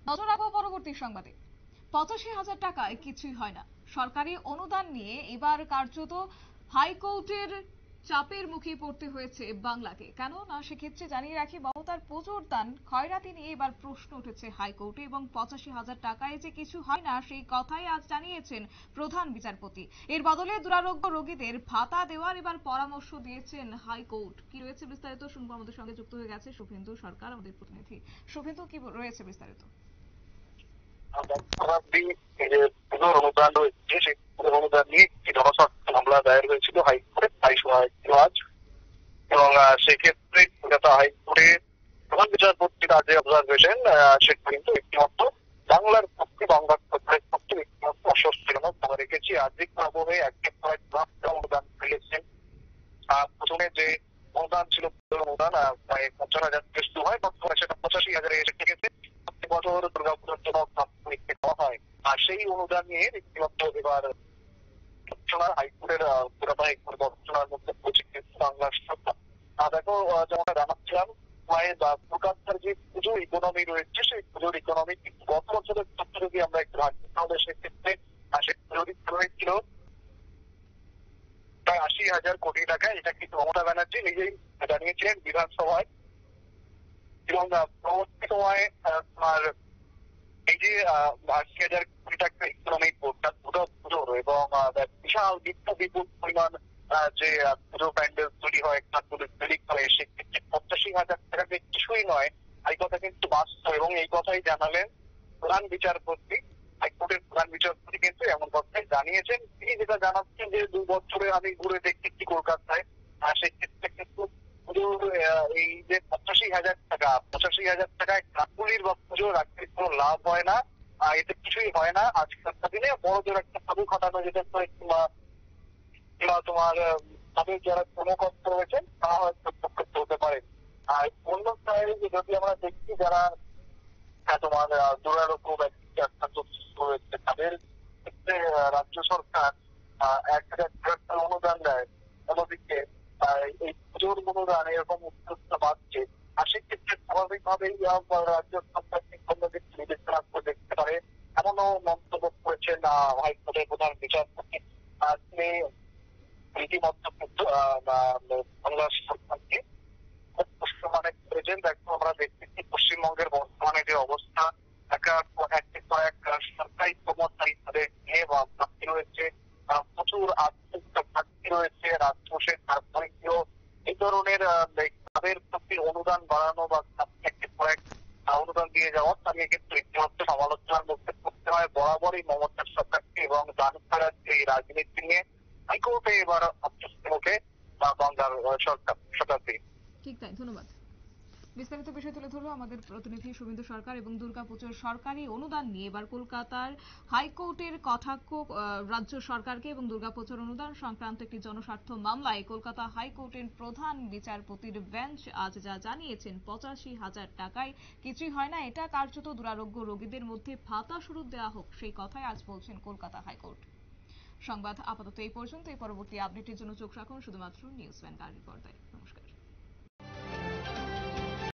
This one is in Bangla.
নজর রাখবো পরবর্তী সংবাদে। 85,000 টাকায় কিছুই হয় না, সরকারি অনুদান নিয়ে এবার কার্যত হাইকোর্টের চাপের মুখে পড়তে হয়েছে বাংলাকে। কেন না, সেক্ষেত্রে জানিয়ে রাখি, মমতার পুজোর দান খয়রাতি নিয়ে এবার প্রশ্ন উঠেছে হাইকোর্টে এবং 85,000 টাকায় যে কিছু হয় না সেই কথাই আজ জানিয়েছেন প্রধান বিচারপতি। এর বদলে দুরারোগ্য রোগীদের ভাতা দেওয়ার এবার পরামর্শ দিয়েছেন হাইকোর্ট। কি রয়েছে বিস্তারিত শুনবো, আমাদের সঙ্গে যুক্ত হয়ে গেছে শুভেন্দু সরকার, আমাদের প্রতিনিধি। শুভেন্দু, কি রয়েছে বিস্তারিত? অনুদান রয়েছে, সেই অনুদান নিয়ে জনস্বার্থ মামলা দায়ের হয়েছিল হাইকোর্টে, তাই শোনা হয়েছিল আজ। এবং সেক্ষেত্রে কলকাতা হাইকোর্টে প্রধান বিচারপতির যে অবজারভেশন, সেটা কিন্তু একটিমাত্র বাংলার পক্ষে, বাংলার সরকারের পক্ষে একটিমাত্র অস্বস্তিজনক খবর রেখেছি। আর্থিক আবহে একের পর এক অনুদান ফেলেছেন। প্রথমে যে অনুদান ছিল অনুদান প্রায় 50,000 শুরু হয়, বর্তমানে সেটা 85,000 এসে ঠেকেছে। প্রতি বছর দুর্গাপুজোর জন্য দেওয়া হয়, আর সেই অনুদান নিয়ে রীতিমতো এবার হাইকোর্টের কলকাতা হাইকোর্ট বর্তমানের মধ্যে পৌঁছে গেছে বাংলার সরকার। দেখো, যেমনটা জানাচ্ছিলাম, কলকাতার যে পুজোর ইকোনমি রয়েছে, সেই পুজোর ইকোনমি গত বছরের তথ্য যদি আমরা একটু রাখি, তাহলে সেক্ষেত্রে সে পুজোর ইকোনমি ছিল প্রায় 80,000 কোটি টাকা। এটা কিন্তু মমতা ব্যানার্জি নিজেই জানিয়েছিলেন বিধানসভায়। এবং পরবর্তী সময়ে তোমার এই যে 80,000 কোটি টাকা ইকোনমিক পুজোর এবং বিশাল বিপুল পরিমাণ যে পুজো প্যান্ডেল তৈরি হয়, তৈরি করে, সেক্ষেত্রে 85,000 টাকা যে কিছুই নয়, এই কথা কিন্তু বাস্তব। এবং এই কথাই জানালেন প্রধান বিচারপতি, হাইকোর্টের প্রধান বিচারপতি কিন্তু এমন কথাই জানিয়েছেন। তিনি যেটা জানাচ্ছেন যে 2 বছরে আমি ঘুরে দেখেছি কলকাতায়, সেক্ষেত্রে কিন্তু পুজোর এই যে 85,000 টাকায় কাকুলির বা পুজো রাখতে কোনো লাভ হয় না, এতে কিছুই হয় না। আজকালকার দিনে বড়দের একটা সাধু খাটানো যেতে পারে, কিংবা তোমার তাদের যারা কর্মকর্তা রয়েছেন তারা হয়তো উপকৃত হতে পারে। আর অন্য সাইডে যদি আমরা দেখি, যারা তোমার দুরারোগ্য ব্যক্তি আক্রান্ত রয়েছে, তাদের ক্ষেত্রে রাজ্য সরকার 1,000 টাকা অনুদান দেয়। অন্যদিকে এই পুজোর অনুদান এরকম উত্তরটা বাড়ছে, আর সেক্ষেত্রে স্বাভাবিকভাবেই রাজ্য সরকার অন্যদিকে বিবেচনা করে দেখতে পারে, এমনও মন্তব্য করেছেন হাইকোর্টের প্রধান বিচারপতি। তিনি রীতিমতো বাংলা সরকারকে মানে করেছেন। দেখো, আমরা দেখতেছি পশ্চিমবঙ্গের বর্তমানে যে অবস্থা, একের পর এক সরকারি কর্মচারী তাদের নিয়ে ঘাটতি রয়েছে, প্রচুর আর্থিক ঘাটতি রয়েছে রাজকোষের। তারপরে কেউ এই ধরনের তাদের প্রতি অনুদান বাড়ানো বা একের পর এক অনুদান দিয়ে যাওয়া, তা নিয়ে কিন্তু রীতিমতো সমালোচনার মধ্যে পড়তে হয় বরাবরই মমতার সরকারকে। এবং দান ছাড়ার এই রাজনীতি নিয়ে হাইকোর্টে এবার অস্বস্তির মুখে বাংলার সরকার। ঠিক তাই, ধন্যবাদ। বিস্তারিত বিষয় তুলে ধরলো আমাদের প্রতিনিধি শুভেন্দু সরকার। এবং দুর্গাপুজোর সরকারি অনুদান নিয়ে এবার কলকাতার হাইকোর্টের কটাক্ষ রাজ্য সরকারকে, এবং দুর্গাপুজোর অনুদান সংক্রান্ত একটি জনস্বার্থ মামলায় কলকাতা হাইকোর্টের প্রধান বিচারপতির বেঞ্চ আজ যা জানিয়েছেন, 85,000 টাকায় কিছুই হয় না, এটা কার্যত দুরারোগ্য রোগীদের মধ্যে ভাতা শুরু দেওয়া হোক, সেই কথাই আজ বলছেন কলকাতা হাইকোর্ট। সংবাদ আপাতত এই পর্যন্ত। পরবর্তী আপডেটের জন্য চোখ রাখুন শুধুমাত্র নিউজ ভ্যানগার্ডের পর্দায়। নমস্কার।